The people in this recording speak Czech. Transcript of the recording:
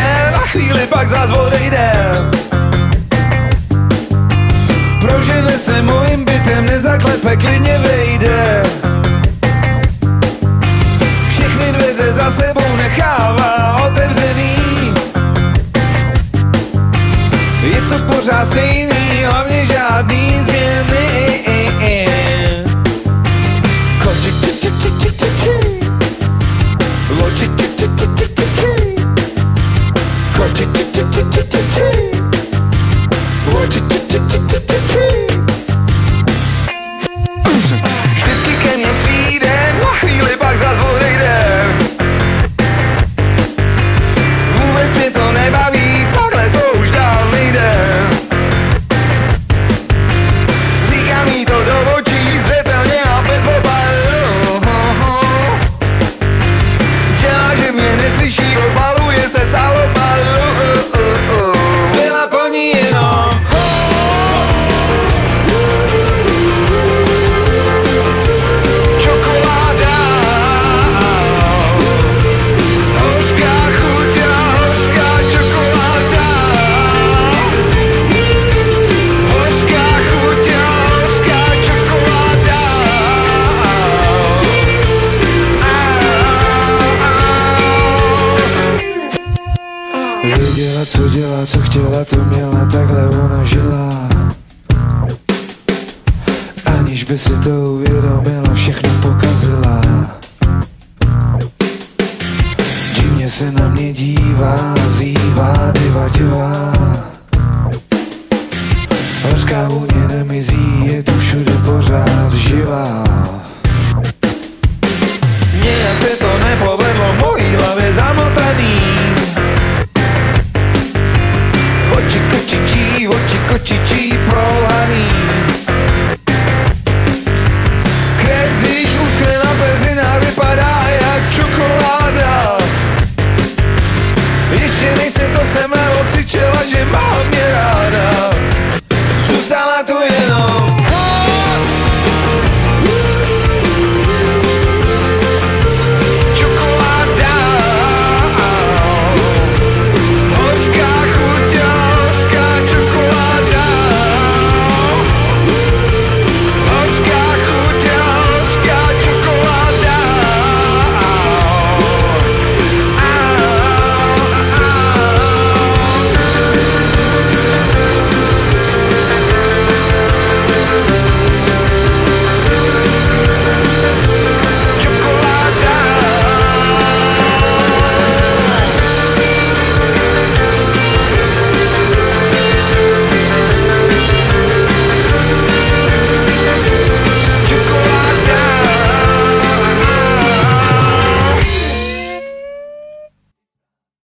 přijde, na chvíli pak zás odejde. Prožene se mojím bytem, nezaklepe, klidně vejde. Všechny dveře za sebou nechává otevřený. Je to pořád stejný, hlavně žádný změny. Vždycky ke mně přijde, na chvíli pak zas odejde. Vůbec mě to nebaví, takhle to už dál nejde. Říká mi to do očí, zřetelně a bez obalu. Dělá, že mě neslyší, rozbaluje se salobalu. Zbyla po ní jenom čokoláda. Hořká chuť a hořká čokoláda. Hořká chuť a hořká čokoláda. Věděla, co dělá, co chtěla, to měla, takhle ona žila. Aniž by si to uvědomila, všechno pokazila. Divně se na mě dívá, zývá, divá. Hořká vůně nemizí, je tu všude pořád živá. Nějak se to nepovedlo, mojí hlavě zamotaný. Oči kočičí prolhaný. Krev, když uschne na pezinách, vypadá jak čokoláda. Ještě než se to se mé okřičela, že má mě ráda.